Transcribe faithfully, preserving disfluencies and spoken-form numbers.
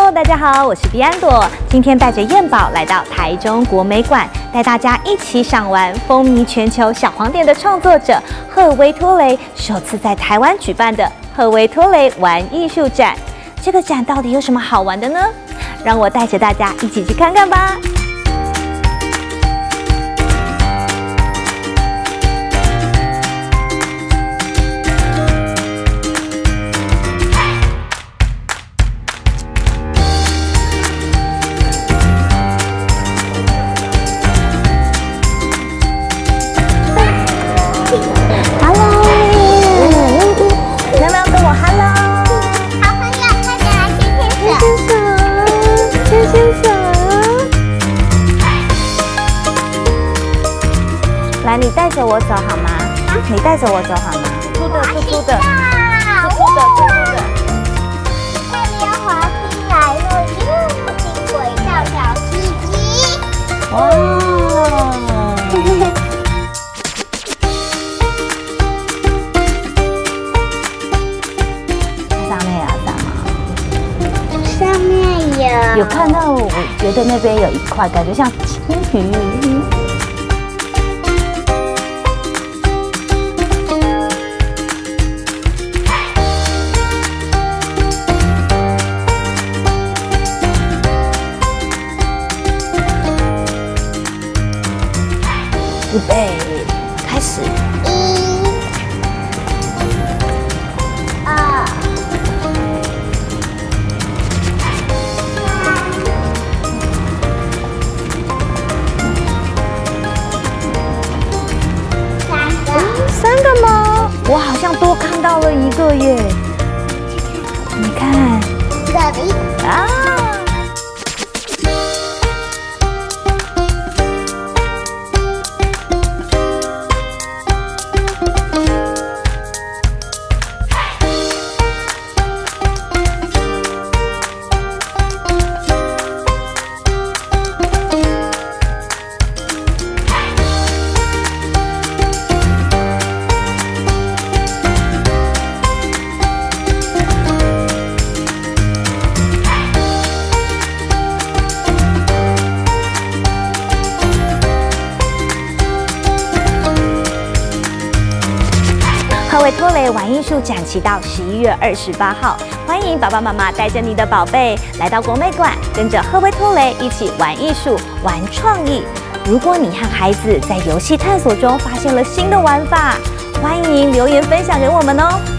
Hello， 大家好，我是碧安朵，今天带着燕宝来到台中国美馆，带大家一起赏玩风靡全球小黄点的创作者赫维托雷首次在台湾举办的赫维托雷玩艺术展。这个展到底有什么好玩的呢？让我带着大家一起去看看吧。 来，你带着我走好吗？啊、你带着我走好吗？粗的，粗粗的，粗粗的，粗粗的。 那里有滑梯来了，又轻轨跳跳机机。 哇！上面有什么？ 上面有。 有看到，我觉得那边有一块，感觉像青鱼。 预备，开始！ 一、二、三，三个， 三个吗？我好像多看到了一个耶！你看， 这里啊！ 赫维托雷玩艺术展期到十一月二十八号，欢迎爸爸妈妈带着你的宝贝来到国美馆，跟着赫维托雷一起玩艺术、玩创意。如果你和孩子在游戏探索中发现了新的玩法，欢迎留言分享给我们哦。